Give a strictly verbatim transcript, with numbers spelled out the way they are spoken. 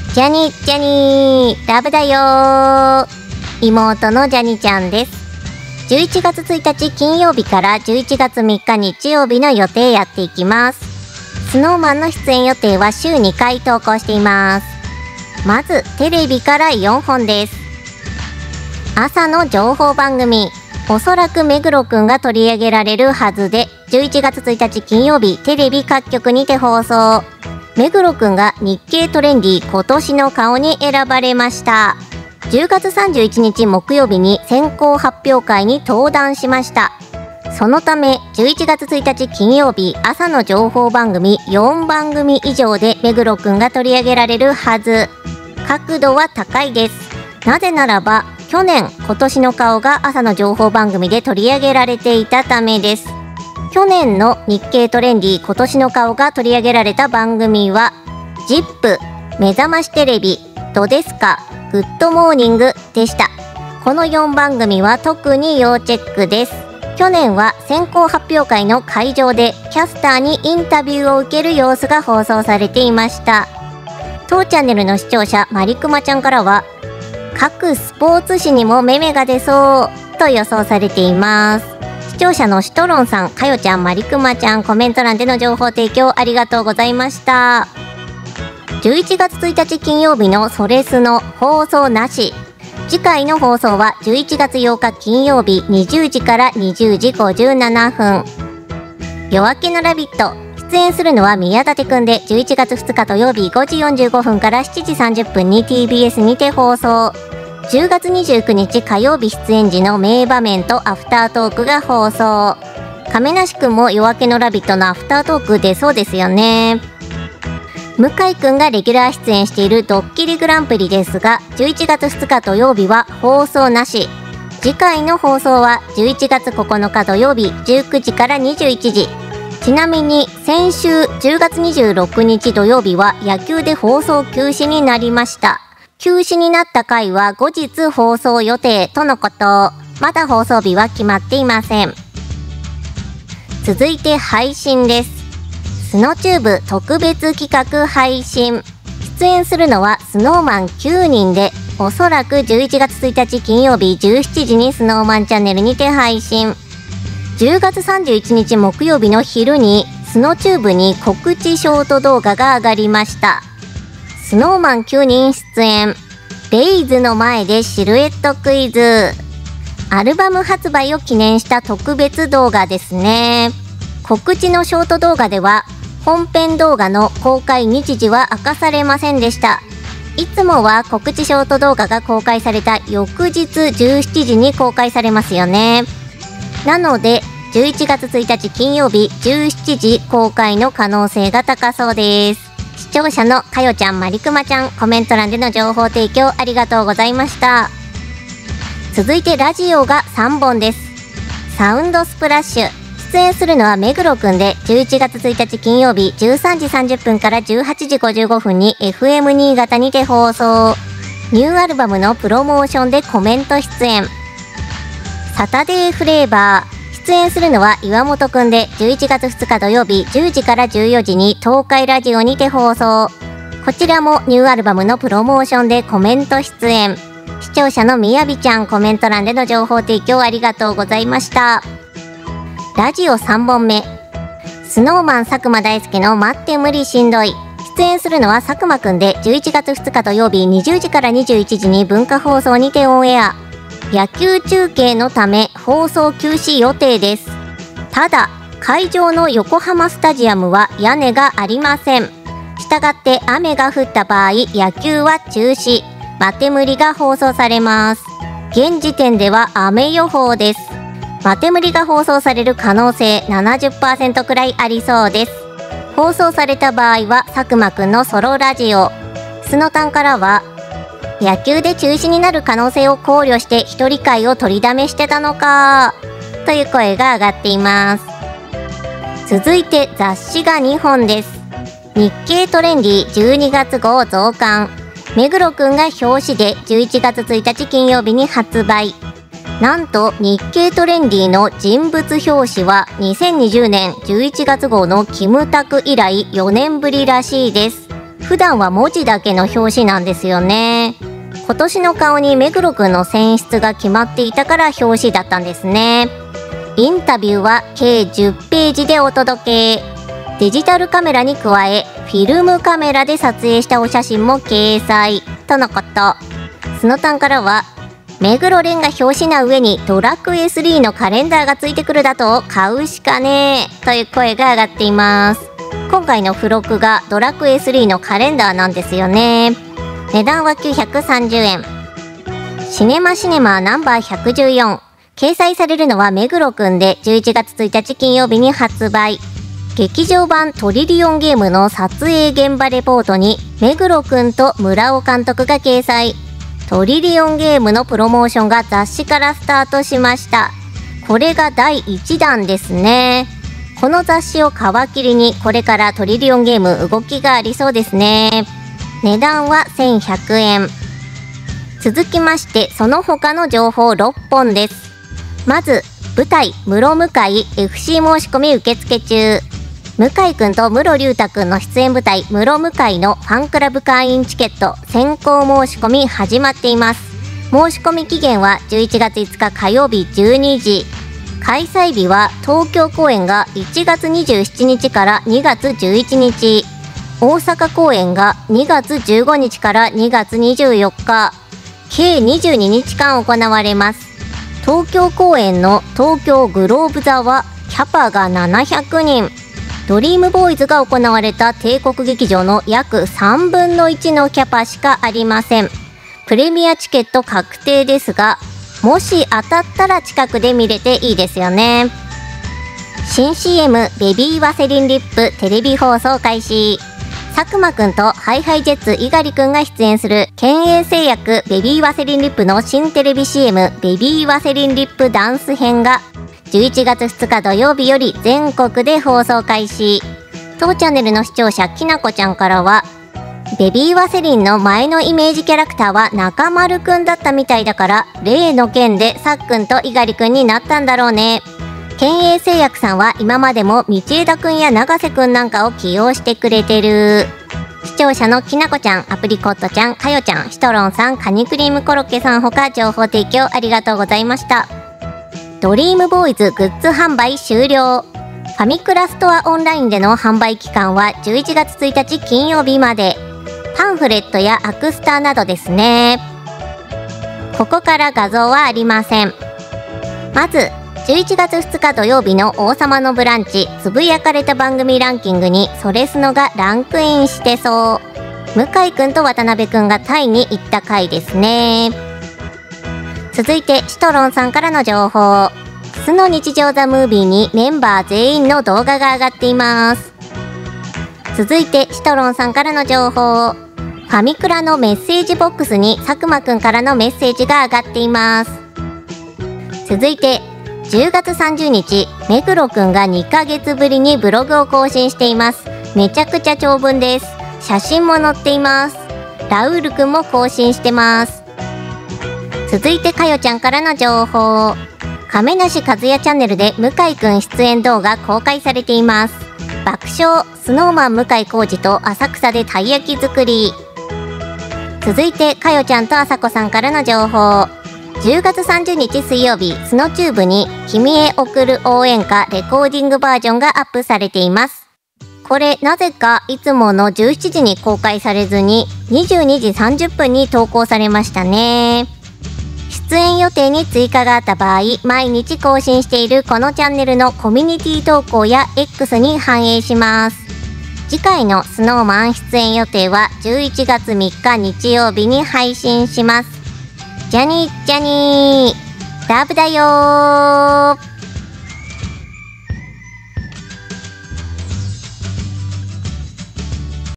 ジャニージャニーラブだよー。妹のジャニちゃんです。じゅういちがつついたち金曜日からじゅういちがつみっか日曜日の予定やっていきます。スノーマンの出演予定は週にかい投稿しています。まずテレビからよんほんです。朝の情報番組、おそらく目黒くんが取り上げられるはずで、じゅういちがつついたち金曜日テレビ各局にて放送。目黒くんが日経トレンディ今年の顔に選ばれました。じゅうがつさんじゅういちにち木曜日に先行発表会に登壇しました。そのためじゅういちがつついたち金曜日朝の情報番組よんばんぐみ以上で目黒くんが取り上げられるはず。角度は高いです。なぜならば去年今年の顔が朝の情報番組で取り上げられていたためです。去年の日経トレンディ今年の顔が取り上げられた番組は ジップ、目覚ましテレビ、ドデスカ、グッドモーニングでした。このよんばんぐみは特に要チェックです。去年は先行発表会の会場でキャスターにインタビューを受ける様子が放送されていました。当チャンネルの視聴者まりくまちゃんからは、各スポーツ紙にもメメが出そうと予想されています。視聴者のシトロンさん、かよちゃん、まりくまちゃん、コメント欄での情報提供ありがとうございました。じゅういちがつついたち金曜日のそれスノ放送なし。次回の放送はじゅういちがつようか金曜日にじゅうじからにじゅうじごじゅうななふん。夜明けのラビット。出演するのは宮舘くんで、じゅういちがつふつか土曜日ごじよんじゅうごふんからしちじさんじゅっぷんに ティービーエス にて放送。じゅうがつにじゅうくにち火曜日出演時の名場面とアフタートークが放送。亀梨くんも夜明けのラビットのアフタートーク出そうですよね。向井くんがレギュラー出演しているドッキリグランプリですが、じゅういちがつふつか土曜日は放送なし。次回の放送はじゅういちがつここのか土曜日じゅうくじからにじゅういちじ。ちなみに先週じゅうがつにじゅうろくにち土曜日は野球で放送休止になりました。休止になった回は後日放送予定とのこと。まだ放送日は決まっていません。続いて配信です。スノチューブ特別企画配信。出演するのはスノーマンきゅうにんで、おそらくじゅういちがつついたち金曜日じゅうしちじにスノーマンチャンネルにて配信。じゅうがつさんじゅういちにち木曜日の昼にスノチューブに告知ショート動画が上がりました。スノーマンきゅうにん出演。レイズの前でシルエットクイズ。アルバム発売を記念した特別動画ですね。告知のショート動画では本編動画の公開日時は明かされませんでした。いつもは告知ショート動画が公開された翌日じゅうしちじに公開されますよね。なのでじゅういちがつついたち金曜日じゅうしちじ公開の可能性が高そうです。視聴者のかよちゃん、まりくまちゃん、コメント欄での情報提供ありがとうございました。続いてラジオがさんぼんです。サウンドスプラッシュ。出演するのは目黒くんで、じゅういちがつついたち金曜日じゅうさんじさんじゅっぷんからじゅうはちじごじゅうごふんに エフエム 新潟にて放送。ニューアルバムのプロモーションでコメント出演。サタデーフレーバー。出演するのは岩本くんで、じゅういちがつふつか土曜日じゅうじからじゅうよじに東海ラジオにて放送。こちらもニューアルバムのプロモーションでコメント出演。視聴者のみやびちゃん、コメント欄での情報提供ありがとうございました。ラジオさんぼんめ。スノーマン佐久間大介の待って無理しんどい。出演するのは佐久間くんで、じゅういちがつふつか土曜日にじゅうじからにじゅういちじに文化放送にてオンエア。野球中継のため放送休止予定です。ただ会場の横浜スタジアムは屋根がありません。したがって雨が降った場合野球は中止。待てむりが放送されます。現時点では雨予報です。待てむりが放送される可能性 ななじゅっパーセント くらいありそうです。放送された場合は佐久間くんのソロラジオ。スノタンからは野球で中止になる可能性を考慮して一人会を取りだめしてたのかという声が上がっています。続いて雑誌がにほんです。日経トレンディじゅうにがつごう増刊。目黒くんが表紙でじゅういちがつついたち金曜日に発売。なんと日経トレンディの人物表紙はにせんにじゅうねんじゅういちがつごうのキムタク以来よねんぶりらしいです。 普段は文字だけの表紙なんですよね。今年の顔に目黒くんの選出が決まっていたから表紙だったんですね。インタビューは計じゅっページでお届け。デジタルカメラに加えフィルムカメラで撮影したお写真も掲載とのこと。スノタンからは、目黒蓮が表紙な上にドラクエスリーのカレンダーがついてくるだと買うしかねえという声が上がっています。今回の付録がドラクエスリーのカレンダーなんですよね。値段はきゅうひゃくさんじゅうえん。シネマシネマナンバーひゃくじゅうよん。掲載されるのは目黒くんでじゅういちがつついたち金曜日に発売。劇場版トリリオンゲームの撮影現場レポートに目黒くんと村尾監督が掲載。トリリオンゲームのプロモーションが雑誌からスタートしました。これがだいいちだんですね。この雑誌を皮切りにこれからトリリオンゲーム動きがありそうですね。値段はせんひゃくえん。続きましてその他の情報ろっぽんです。まず舞台室向井 エフシー 申し込み受付中。向井くんと室龍太くんの出演舞台室向井のファンクラブ会員チケット先行申し込み始まっています。申し込み期限はじゅういちがついつか火曜日じゅうにじ。開催日は東京公演がいちがつにじゅうしちにちからにがつじゅういちにち、大阪公演がにがつじゅうごにちからにがつにじゅうよっか、計にじゅうににちかん行われます。東京公演の東京グローブ座はキャパがななひゃくにん。ドリームボーイズが行われた帝国劇場の約さんぶんのいちのキャパしかありません。プレミアチケット確定ですが、もし当たったら近くで見れていいですよね。新 シーエム ベビーワセリンリップテレビ放送開始。佐久間くんとハイハイジェッツ猪狩くんが出演する県営製薬ベビーワセリンリップの新テレビ シーエム ベビーワセリンリップダンス編がじゅういちがつふつか土曜日より全国で放送開始。当チャンネルの視聴者きなこちゃんからは、ベビーワセリンの前のイメージキャラクターは中丸くんだったみたいだから例の件でさっくんと猪狩くんになったんだろうね。県営製薬さんは今までも道枝くんや永瀬くんなんかを起用してくれてる。視聴者のきなこちゃん、アプリコットちゃん、かよちゃん、シトロンさん、カニクリームコロッケさんほか情報提供ありがとうございました。ドリームボーイズグッズ販売終了。ファミクラストアオンラインでの販売期間はじゅういちがつついたち金曜日まで。パンフレットやアクスタなどですね。ここから画像はありません。まずじゅういちがつふつか土曜日の王様のブランチつぶやかれた番組ランキングにそれスノがランクインしてそう。向井くんと渡辺くんがタイに行った回ですね。続いてシトロンさんからの情報。スノ日常ザムービーにメンバー全員の動画が上がっています。続いてシトロンさんからの情報。ファミクラのメッセージボックスに佐久間くんからのメッセージが上がっています。続いてじゅうがつさんじゅうにち、目黒くんがにかげつぶりにブログを更新しています。めちゃくちゃ長文です。写真も載っています。ラウールくんも更新してます。続いてかよちゃんからの情報。亀梨和也チャンネルで向井くん出演動画公開されています。爆笑、スノーマン向井浩二と浅草でたい焼き作り。続いてかよちゃんとあさこさんからの情報。じゅうがつさんじゅうにち水曜日、スノチューブに君へ送る応援歌レコーディングバージョンがアップされています。これなぜかいつものじゅうしちじに公開されずににじゅうにじさんじゅっぷんに投稿されましたね。出演予定に追加があった場合、毎日更新しているこのチャンネルのコミュニティ投稿や X に反映します。次回の スノーマン 出演予定はじゅういちがつみっか日曜日に配信します。ジャニージャニーラブだよー。